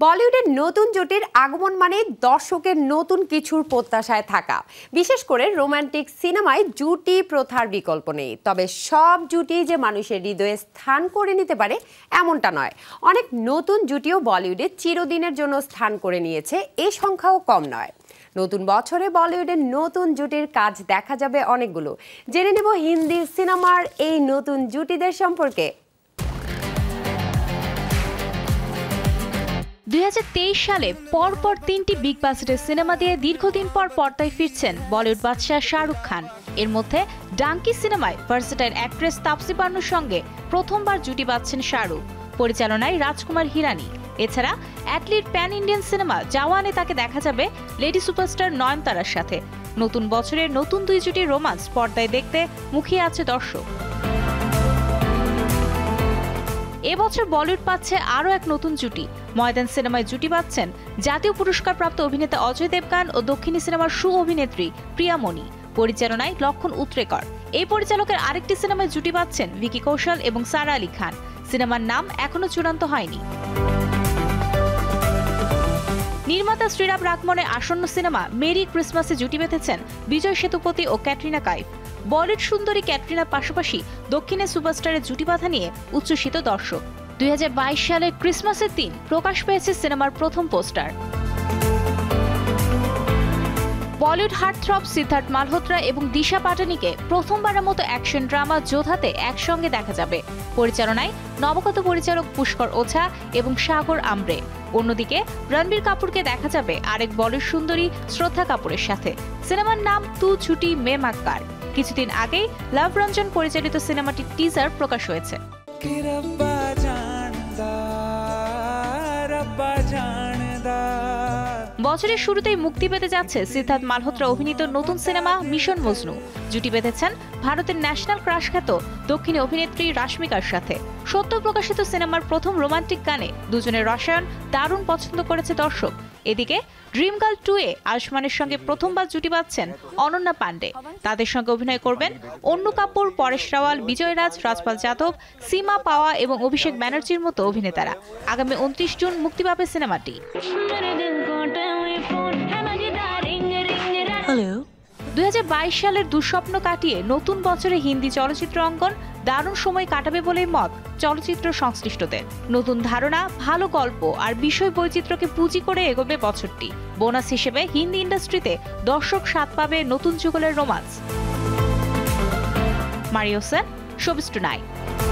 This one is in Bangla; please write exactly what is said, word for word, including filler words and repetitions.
বলিউডের নতুন জুটির আগমন মানে দর্শকের নতুন কিছুর প্রত্যাশায় থাকা। বিশেষ করে রোমান্টিক সিনেমায় জুটি প্রথার বিকল্প নেই, তবে সব জুটি যে মানুষের হৃদয়ে স্থান করে নিতে পারে এমনটা নয়। অনেক নতুন জুটিও বলিউডে চিরদিনের জন্য স্থান করে নিয়েছে, এই সংখ্যাও কম নয়। নতুন বছরে বলিউডের নতুন জুটির কাজ দেখা যাবে অনেকগুলো। জেনে নেব হিন্দি সিনেমার এই নতুন জুটিদের সম্পর্কে। দুই হাজার তেইশ সালে পরপর তিনটি বিগ বাজেটের সিনেমা দিয়ে দীর্ঘদিন পর পর্দায় ফিরছেন বলিউড বাদশাহ শাহরুখ খান। এর মধ্যে ডাঙ্কি সিনেমায় ভার্সেটাইল অ্যাক্ট্রেস তাপসী পান্নুর সঙ্গে প্রথমবার জুটি বাঁধছেন শাহরুখ, পরিচালনায় রাজকুমার হিরানি। এছাড়া অ্যাটলিট প্যান ইন্ডিয়ান সিনেমা জাওয়ানে তাকে দেখা যাবে লেডি সুপারস্টার নয়নতারার সাথে। নতুন বছরের নতুন দুই জুটির রোমান্স পর্দায় দেখতে মুখিয়ে আছে দর্শক। এবছর বলিউড পাচ্ছে আরও এক নতুন জুটি। ময়দান সিনেমায় জুটি বাঁধছেন জাতীয় পুরস্কারপ্রাপ্ত অভিনেতা অজয় দেবগান ও দক্ষিণী সিনেমার সু অভিনেত্রী প্রিয়ামণি, পরিচালনায় লক্ষণ উত্রেকর। এই পরিচালকের আরেকটি সিনেমায় জুটি বাঁধছেন ভিকি কৌশল এবং সারা আলী খান। সিনেমার নাম এখনো চূড়ান্ত হয়নি। নির্মাতা শ্রীরাম রাগমনে আসন্ন সিনেমা মেরি ক্রিসমাসে জুটি বেঁধেছেন বিজয় সেতুপতি ও ক্যাটরিনা কাইফ। বলিউড সুন্দরী ক্যাটরিনার পাশাপাশি দক্ষিণে সুপারস্টারের জুটি বাঁধা নিয়ে উচ্ছ্বসিত দর্শক। দুই হাজার বাইশ সালের ক্রিসমাসের দিন প্রকাশ পেয়েছে সিনেমার প্রথম পোস্টার। বলিউড হার্টথ্রব সিদ্ধার্থ মালহোত্রা এবং দিশা পাটানিকে প্রথমবারের মতো অ্যাকশন ড্রামা যোধাতে একসঙ্গে দেখা যাবে। পরিচালনায় নবগত পরিচালক পুষ্কর ওঝা এবং সাগর আমরে। অন্যদিকে রণবীর কাপুরকে দেখা যাবে আরেক বলিউড সুন্দরী শ্রদ্ধা কাপুরের সাথে। সিনেমার নাম তু ছুটি মে মাক্কার। কিছুদিন আগেই লাভ রঞ্জন পরিচালিত সিনেমাটির টিজার প্রকাশ হয়েছে। বছরের শুরুতেই মুক্তি পেতে যাচ্ছে সিদ্ধার্থ মালহোত্রা অভিনীত নতুন সিনেমা মিশন মজনু। জুটি বেঁধেছেন ভারতের ন্যাশনাল ক্রাশ খ্যাত দক্ষিণী অভিনেত্রী রাশমিকার সাথে। সদ্য প্রকাশিত সিনেমার প্রথম রোমান্টিক গানে দুজনের রসায়ন দারুণ পছন্দ করেছে দর্শক। এদিকে ড্রিম গার্ল টু এ আয়ুষ্মানের সঙ্গে প্রথমবার জুটি বাঁধছেন অনন্যা পান্ডে। তাদের সঙ্গে অভিনয় করবেন অন্নু কাপুর, পরেশ রাওয়াল, বিজয় রাজ, রাজপাল যাদব, সীমা পাওয়া এবং অভিষেক ব্যানার্জির মতো অভিনেতারা। আগামী উনত্রিশ জুন মুক্তি পাবে সিনেমাটি। দুই হাজার বাইশ সালের দুঃস্বপ্ন কাটিয়ে নতুন বছরে হিন্দি চলচ্চিত্র অঙ্গন দারুণ সময় কাটাবে বলেই মত চলচ্চিত্র সংশ্লিষ্টদের। নতুন ধারণা, ভালো গল্প আর বিষয় বৈচিত্র্যকে পুঁজি করে এগোবে বছরটি। বোনাস হিসেবে হিন্দি ইন্ডাস্ট্রিতে দর্শক স্বাদ পাবে নতুন যুগলের romance. Mario Sen, showbiz tonight.